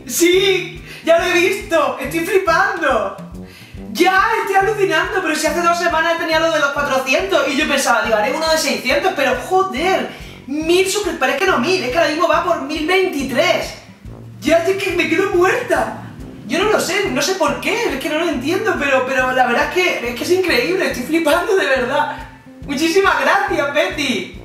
¡Sí! ¡Ya lo he visto! ¡Estoy flipando! ¡Ya! Estoy alucinando, pero si hace 2 semanas tenía lo de los 400 y yo pensaba, digo, haré uno de 600, pero joder, 1000 suscriptores, es que no 1000, es que ahora mismo va por 1023. Ya es que me quedo muerta. Yo no lo sé, no sé por qué, es que no lo entiendo, pero la verdad es que es increíble, estoy flipando de verdad. Muchísimas gracias, Betty.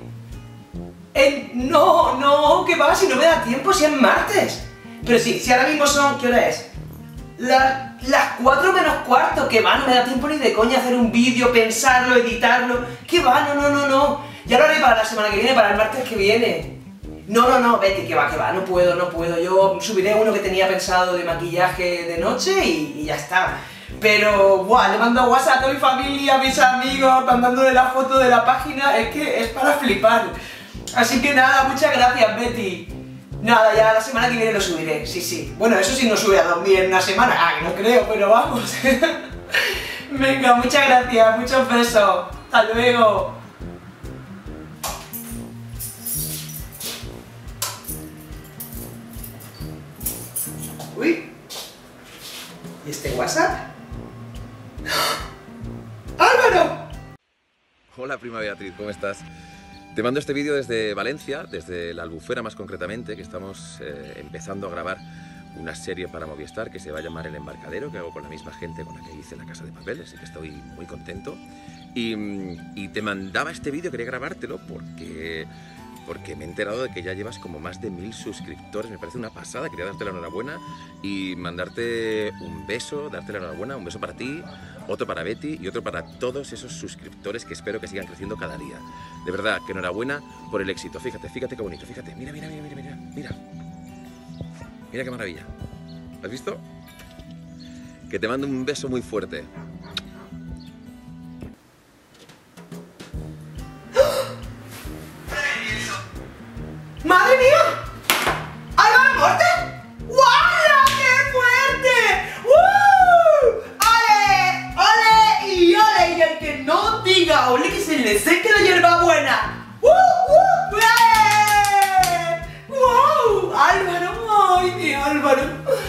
No, ¿qué va? Si no me da tiempo, si es martes. Pero sí, si ahora mismo son, ¿qué hora es? Las 4 menos cuarto, que va, no me da tiempo ni de coña hacer un vídeo, pensarlo, editarlo. ¿Qué va? No. Ya lo haré para la semana que viene, para el martes que viene. No, Betty, que va, no puedo. Yo subiré uno que tenía pensado de maquillaje de noche y ya está. Pero, buah, le mando WhatsApp a toda mi familia, a mis amigos, mandándole la foto de la página, es que es para flipar. Así que nada, muchas gracias, Betty. Nada, ya la semana que viene lo subiré, sí. Bueno, eso sí no sube a 2000 en una semana, que no creo, pero vamos. Venga, muchas gracias, muchos besos. Hasta luego. Uy. ¿Y este WhatsApp? ¡Álvaro! Hola prima Beatriz, ¿cómo estás? Te mando este vídeo desde Valencia, desde la Albufera más concretamente, que estamos empezando a grabar una serie para Movistar que se va a llamar El Embarcadero, que hago con la misma gente con la que hice La Casa de Papel, así que estoy muy contento. Y te mandaba este vídeo, quería grabártelo porque me he enterado de que ya llevas como más de 1000 suscriptores, me parece una pasada, quería darte la enhorabuena y mandarte un beso, darte la enhorabuena, un beso para ti, otro para Betty y otro para todos esos suscriptores que espero que sigan creciendo cada día. De verdad, que enhorabuena por el éxito, fíjate qué bonito, fíjate, mira. Mira qué maravilla, ¿has visto? Que te mando un beso muy fuerte. ¡Madre mía! ¡Álvaro Morte! ¡Guau! ¡Qué fuerte! ¡Ole! Y el que no diga ole que se le seque la hierbabuena. ¡Wow! ¡Álvaro! ¡Ay, mi Álvaro!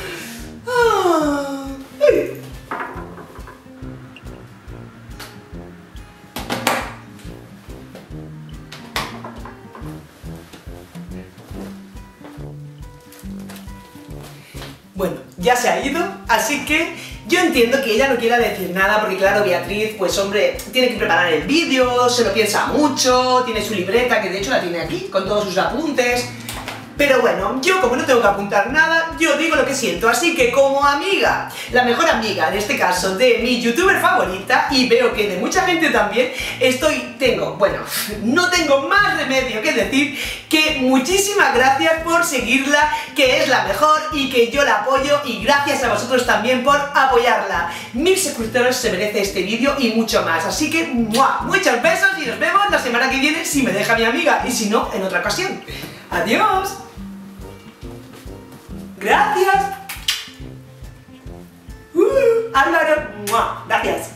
Bueno, ya se ha ido, así que yo entiendo que ella no quiera decir nada porque claro, Beatriz, pues hombre, tiene que preparar el vídeo, se lo piensa mucho, tiene su libreta, que de hecho la tiene aquí, con todos sus apuntes. Pero bueno, yo como no tengo que apuntar nada, yo digo lo que siento, así que como amiga, la mejor amiga en este caso de mi youtuber favorita, y veo que de mucha gente también, no tengo más remedio que decir que muchísimas gracias por seguirla, que es la mejor y que yo la apoyo, y gracias a vosotros también por apoyarla. 1000 suscriptores se merece este vídeo y mucho más, así que ¡mua! Muchos besos y nos vemos la semana que viene si me deja mi amiga, y si no, en otra ocasión. ¡Adiós! ¡Gracias! Álvaro, ¡mua! Gracias.